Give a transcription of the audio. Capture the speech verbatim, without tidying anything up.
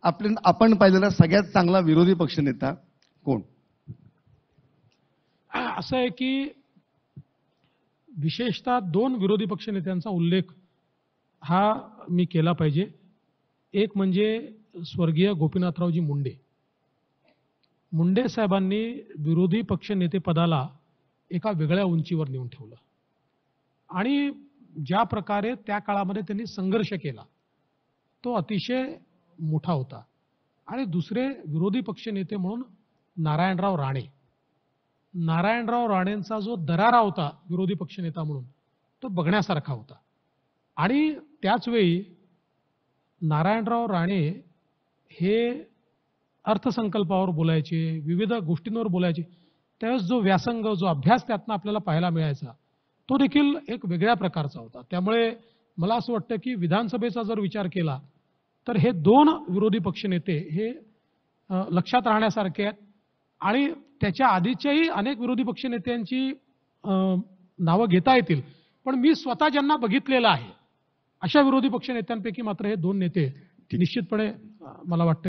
आपण आपण पाहिलेला सगळ्यात चांगला विरोधी पक्षनेता कोण? असं आहे की विशेषतः दोन विरोधी पक्षनेत्यांचा उल्लेख हा मी केला पाहिजे. एक म्हणजे स्वर्गीय गोपीनाथरावजी मुंडे. मुंडे साहेबांनी विरोधी पक्षनेते पदाला एका वेगळ्या उंचीवर नेऊन ठेवलं आणि ज्या प्रकारे त्या काळामध्ये त्यांनी संघर्ष केला तो अतिशय मोठा होता. आणि दुसरे विरोधी पक्षनेते म्हणून नारायणराव राणे. नारायणराव राणेंचा जो दरारा होता विरोधी पक्षनेता म्हणून तो बघण्यासारखा होता. आणि त्याच वेळी नारायणराव राणे हे अर्थसंकल्पावर बोलायचे, विविध गोष्टींवर बोलायचे. त्यावेळेस जो व्यासंग, जो अभ्यास त्यातनं आपल्याला पाहायला मिळायचा तो देखील एक वेगळ्या प्रकारचा होता. त्यामुळे मला असं वाटतं की विधानसभेचा जर विचार केला तर हे दोन विरोधी पक्षनेते हे लक्षात राहण्यासारखे आहेत. आणि त्याच्या आधीच्याही अनेक विरोधी पक्षनेत्यांची नावं घेता येतील, पण मी स्वतः ज्यांना बघितलेलं आहे अशा विरोधी पक्षनेत्यांपैकी मात्र हे दोन नेते निश्चितपणे मला वाटतं